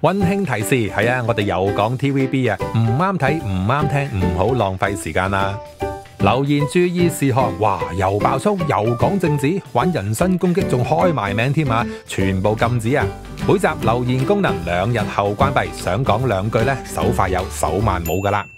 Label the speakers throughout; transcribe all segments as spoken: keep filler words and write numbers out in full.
Speaker 1: 溫馨提示係啊，我哋又講 T V B 啊，唔啱睇唔啱聽，唔好浪費時間啦。留言注意事項，哇！又爆粗又講政治，玩人身攻擊仲開埋名添啊！全部禁止啊！每集留言功能兩日後關閉，想講兩句呢，手快有手慢冇噶啦。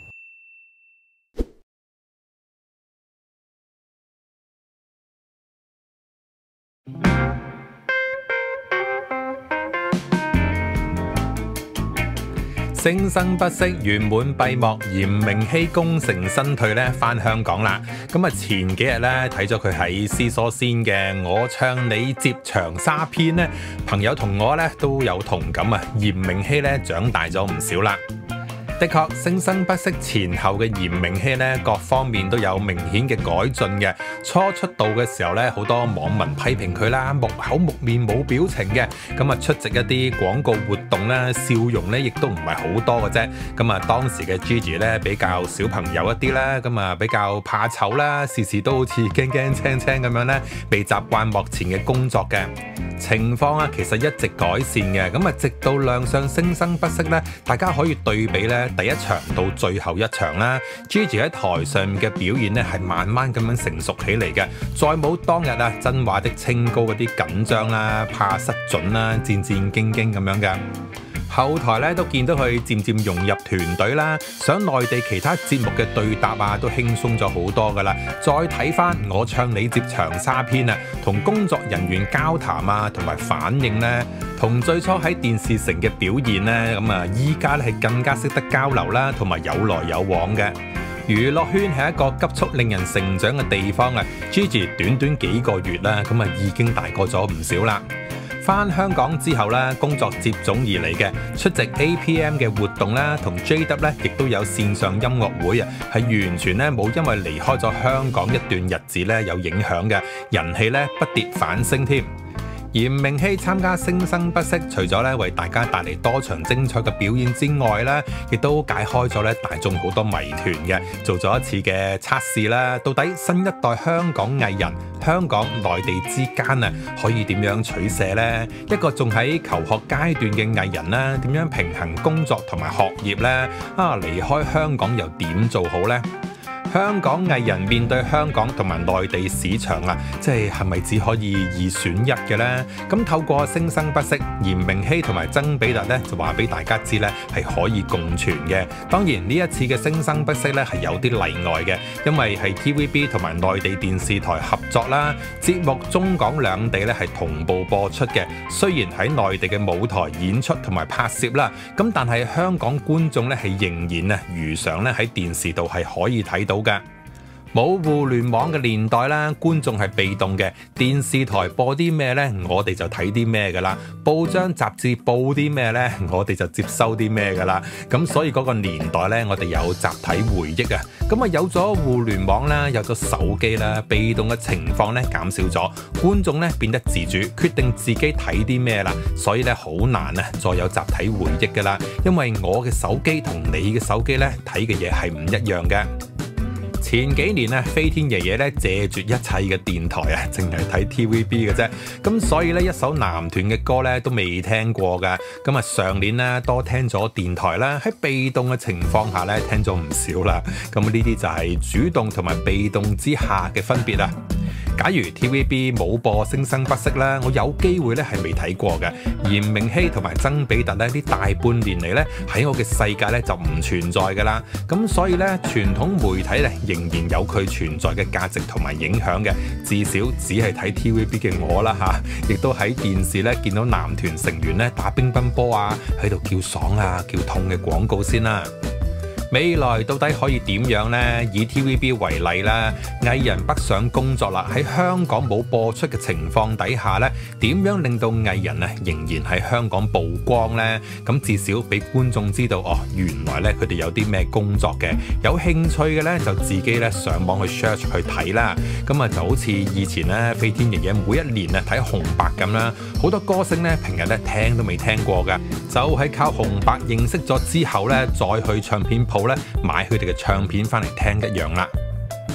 Speaker 1: 聲生不息圓滿閉幕，嚴明熙功成身退咧，返香港啦。咁啊，前幾日咧睇咗佢喺獅梳仙嘅《我唱你接長沙篇》咧，朋友同我咧都有同感啊。嚴明熙咧長大咗唔少啦。的確，聲生不息前後嘅嚴明熙咧，各方面都有明顯嘅改進嘅。初出道嘅時候咧，好多網民批評佢啦，木口木面冇表情嘅。咁啊，出席一啲廣告活動啦，笑容咧亦都唔係好多嘅啫。咁啊，當時嘅 Gigi 咧比較小朋友一啲啦，咁啊比較怕醜啦，時時都好似驚驚青青咁樣咧，未習慣幕前嘅工作嘅情況啊，其實一直改善嘅。咁啊，直到亮相聲生不息咧，大家可以對比咧。第一場到最後一場啦 ，Gigi 喺台上面嘅表現咧係慢慢咁樣成熟起嚟嘅，再冇當日啊真話的清高嗰啲緊張啦、怕失準啦、戰戰兢兢咁樣嘅。後台咧都見到佢漸漸融入團隊啦，上內地其他節目嘅對答啊都輕鬆咗好多噶啦。再睇翻我唱你接長沙篇啊，同工作人員交談啊，同埋反應呢，同最初喺電視城嘅表現呢，咁啊依家咧係更加識得交流啦，同埋有來有往嘅。娛樂圈係一個急速令人成長嘅地方啊 ，Gigi 短短幾個月啦，咁啊已經大個咗唔少啦。返香港之後咧，工作接踵而嚟嘅，出席 A P M 嘅活動啦，同 J W 咧亦都有線上音樂會啊，係完全咧冇因為離開咗香港一段日子咧有影響嘅，人氣咧不跌反升添。嚴明熙參加聲生不息，除咗咧為大家帶嚟多場精彩嘅表演之外咧，亦都解開咗咧大眾好多謎團嘅，做咗一次嘅測試啦。到底新一代香港藝人、香港內地之間啊，可以點樣取捨呢？一個仲喺求學階段嘅藝人啦，點樣平衡工作同埋學業呢？啊，離開香港又點做好呢？香港藝人面對香港同埋內地市場啊，即係係咪只可以二選一嘅呢？咁透過聲生不息，嚴明熙同埋曾比特咧就話俾大家知咧係可以共存嘅。當然呢一次嘅聲生不息咧係有啲例外嘅，因為係 T V B 同埋內地電視台合作啦，節目中港兩地咧係同步播出嘅。雖然喺內地嘅舞台演出同埋拍攝啦，咁但係香港觀眾咧係仍然啊如常咧喺電視度係可以睇到嘅。冇互聯網嘅年代啦，觀眾係被動嘅，電視台播啲咩呢？我哋就睇啲咩噶啦。報章雜誌報啲咩呢？我哋就接收啲咩噶啦。咁所以嗰個年代呢，我哋有集體回憶啊。咁啊有咗互聯網啦，有咗手機啦，被動嘅情況呢減少咗，觀眾呢變得自主，決定自己睇啲咩啦。所以呢，好難啊，再有集體回憶噶啦，因為我嘅手機同你嘅手機呢睇嘅嘢係唔一樣嘅。前幾年啊，飛天爺爺咧謝絕一切嘅電台啊，淨係睇 T V B 嘅啫。咁所以咧，一首男團嘅歌咧都未聽過噶。咁啊，上年咧多聽咗電台啦，喺被動嘅情況下咧聽咗唔少啦。咁呢啲就係主動同埋被動之下嘅分別啦。假如 T V B 冇播聲生不息啦，我有機會咧係未睇過嘅。嚴明熙同埋曾比特咧，呢大半年嚟咧喺我嘅世界咧就唔存在噶啦。咁所以咧，傳統媒體咧仍然有佢存在嘅價值同埋影響嘅。至少只係睇 T V B 嘅我啦嚇，亦都喺電視咧見到男團成員咧打乒乓波啊，喺度叫爽啊叫痛嘅廣告先啦。未來到底可以點樣呢？以 T V B 為例啦，藝人北上工作啦，喺香港冇播出嘅情況底下呢，點樣令到藝人啊仍然喺香港曝光呢？咁至少俾觀眾知道哦，原來咧佢哋有啲咩工作嘅，有興趣嘅咧就自己咧上網去 search 去睇啦。咁啊就好似以前咧飛天爺爺每一年啊睇紅白咁啦，好多歌星咧平日咧聽都未聽過㗎，就係靠紅白認識咗之後咧，再去唱片鋪咧買佢哋嘅唱片翻嚟聽一樣啦。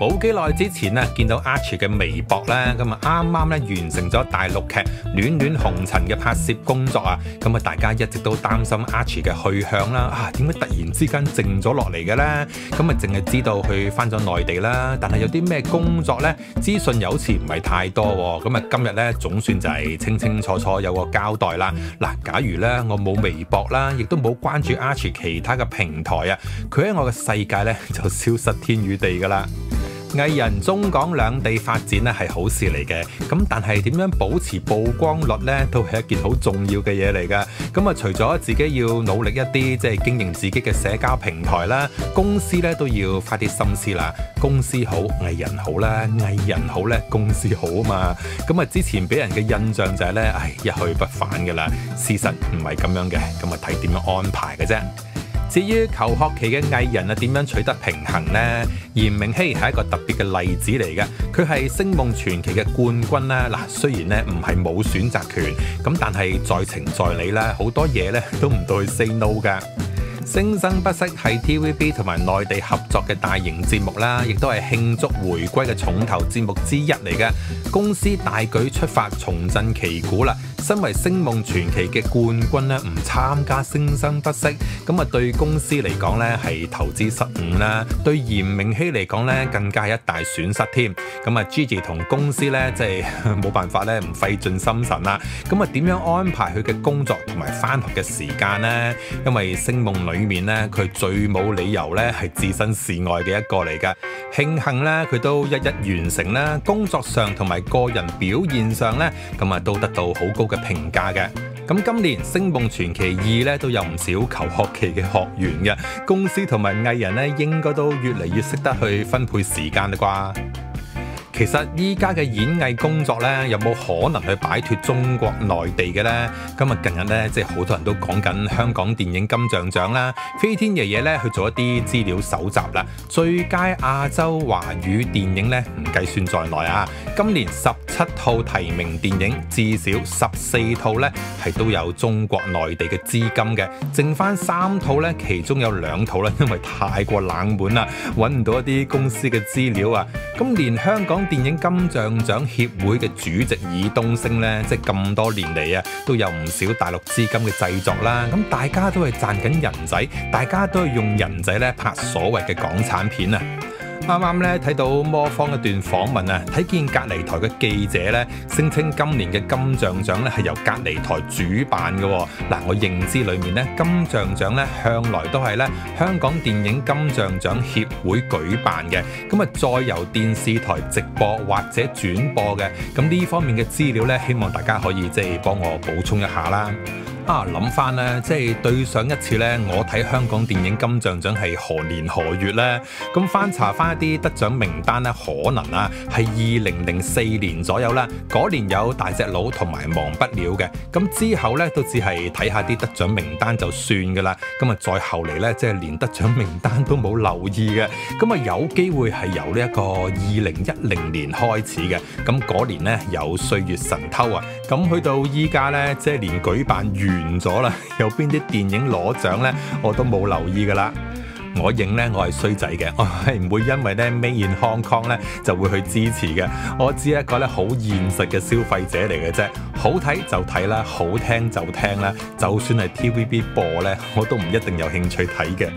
Speaker 1: 冇幾耐之前啊，見到 Archie 嘅微博咧，咁啊啱啱咧完成咗大陸劇《戀戀紅塵》嘅拍攝工作啊，咁啊大家一直都擔心 Archie 嘅去向啦，啊點解突然之間靜咗落嚟嘅咧？咁啊淨係知道佢翻咗內地啦，但係有啲咩工作咧？資訊又好似唔係太多喎，咁啊今日咧總算就係清清楚楚有個交代啦。嗱，假如咧我冇微博啦，亦都冇關注 Archie 其他嘅平台啊，佢喺我嘅世界咧就消失天與地噶啦。藝人中港兩地發展咧係好事嚟嘅，咁但係點樣保持曝光率咧，都係一件好重要嘅嘢嚟噶。咁啊，除咗自己要努力一啲，即係經營自己嘅社交平台啦，公司咧都要花啲心思啦。公司好，藝人好啦，藝人好咧，公司好啊嘛。咁啊，之前俾人嘅印象就係咧，唉，一去不返噶啦。事實唔係咁樣嘅，咁啊睇點樣安排嘅啫。至於求學期嘅藝人啊，點樣取得平衡呢？嚴明熙係一個特別嘅例子嚟嘅，佢係星夢傳奇嘅冠軍啦。嗱，雖然咧唔係冇選擇權，咁但係在情在理啦，好多嘢咧都唔到去 say no 噶。聲生不息係 T V B 同埋內地合作嘅大型節目啦，亦都係慶祝回歸嘅重頭節目之一嚟嘅。公司大舉出發，重振旗鼓啦。身為星夢傳奇嘅冠軍咧，唔參加聲生不息，咁啊對公司嚟講咧係投資失誤啦，對嚴明熙嚟講咧更加係一大損失添。咁啊 Gigi 同公司咧即係冇辦法咧，唔費盡心神啦。咁啊點樣安排佢嘅工作同埋返學嘅時間呢？因為星夢裏面咧，佢最冇理由咧係置身事外嘅一個嚟㗎。慶幸咧佢都一一完成啦，工作上同埋個人表現上咧，咁啊都得到好高嘅評價嘅。咁今年《星夢傳奇二》咧都有唔少求學期嘅學員嘅，公司同埋藝人咧應該都越嚟越識得去分配時間啦啩。其實依家嘅演藝工作咧，有冇可能去擺脫中國內地嘅呢？今日近日咧，即係好多人都講緊香港電影金像獎啦，飛天爺爺咧去做一啲資料搜集啦。最佳亞洲華語電影咧唔計算在內啊，今年十七套提名電影，至少十四套咧係都有中國內地嘅資金嘅，剩翻三套咧，其中有兩套咧因為太過冷門啦，揾唔到一啲公司嘅資料啊。咁連香港電影金像獎協會嘅主席爾冬升咧，即係咁多年嚟啊，都有唔少大陸資金嘅製作啦。咁大家都係賺緊人仔，大家都係用人仔咧拍所謂嘅港產片啊。啱啱咧睇到魔方一段訪問啊，睇見隔離台嘅記者咧聲稱今年嘅金像獎咧係由隔離台主辦嘅。嗱，我認知裏面咧金像獎咧向來都係咧香港電影金像獎協會舉辦嘅，咁啊再由電視台直播或者轉播嘅。咁呢方面嘅資料咧，希望大家可以即係幫我補充一下啦。啊，諗翻咧，即係對上一次咧，我睇香港電影金像獎係何年何月咧？咁翻查翻一啲得獎名單咧，可能啊係二零零四年左右啦。嗰年有大隻佬同埋忘不了嘅，咁之後咧都只係睇下啲得獎名單就算噶啦。咁啊再後嚟咧，即係連得獎名單都冇留意嘅。咁啊有機會係由呢一個二零一零年開始嘅。咁嗰年咧有歲月神偷啊，咁去到依家咧，即係連舉辦完完咗啦，有邊啲電影攞獎呢？我都冇留意噶啦。我認呢，我係衰仔嘅，我係唔會因為呢 Made in Hong Kong 呢就會去支持嘅。我只係一個咧好現實嘅消費者嚟嘅啫。好睇就睇啦，好聽就聽啦。就算係 T V B 播呢，我都唔一定有興趣睇嘅。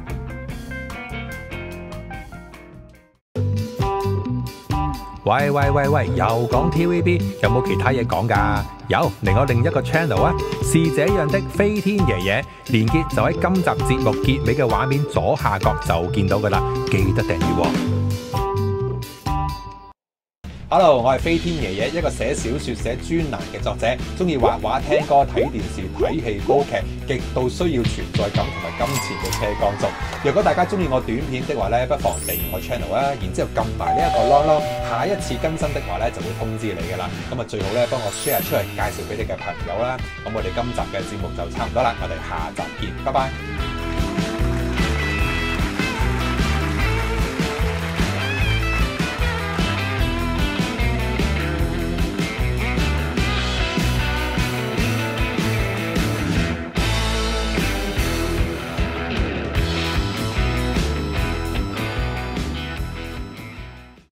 Speaker 1: 喂喂喂喂，又講 T V B， 有冇其他嘢講㗎？有，嚟我另一個 channel 啊，是這樣的飛天爺爺，連結就喺今集節目結尾嘅畫面左下角就見到㗎啦，記得訂閱喎。Hello， 我係飛天爺爺，一個寫小說、寫專欄嘅作者，中意畫畫、聽歌、睇電視、睇戲、煲劇，極度需要存在感同埋金錢嘅車光族。如果大家中意我短片的話咧，不妨訂閱我 channel 啊，然之後撳埋呢一個 long long，下一次更新的話咧就會通知你噶啦。咁啊最好咧幫我 share 出嚟，介紹俾你嘅朋友啦。咁我哋今集嘅節目就差唔多啦，我哋下集見，拜拜。